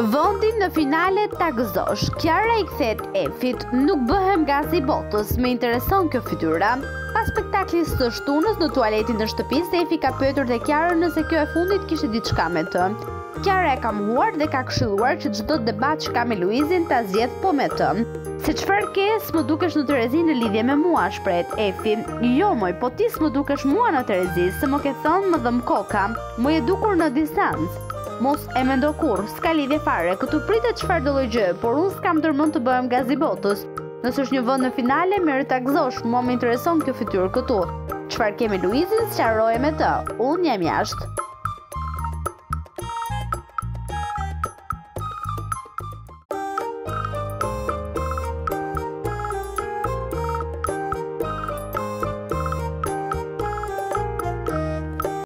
Vendin në finale ta gëzosh. Kiara i kthehet Efit, nuk bëhem gazi botës, më intereson kjo fytyra. Pas spektaklit të shtunës në tualetin të shtëpisë, Efi ka pyetur te Kiara nëse kjo e fundit kishte diçka me të. Kiara e ka mohuar dhe ka këshilluar që çdo debat që ka me Luizin ta zgjedh po me të. Se çfarë ke, s'më dukesh në Terezi në lidhje me mua, shprehet Efi. Jo moj, po ti s'më dukesh mua në Terezi, se më ke thënë më dhëm koka, më je dukur në distancë. Mos e mendo kurrë, s'ka lidhje fare, këtu pritet çfarë do lloj gjë, por unë s'kam ndërmend të bëhem gazi botës. Nëse është një vend në finale, merr ta gëzosh, mua më intereson kjo fytyrë këtu. Çfarë kemi Luizin, sqaroje me të. Unë jam jashtë.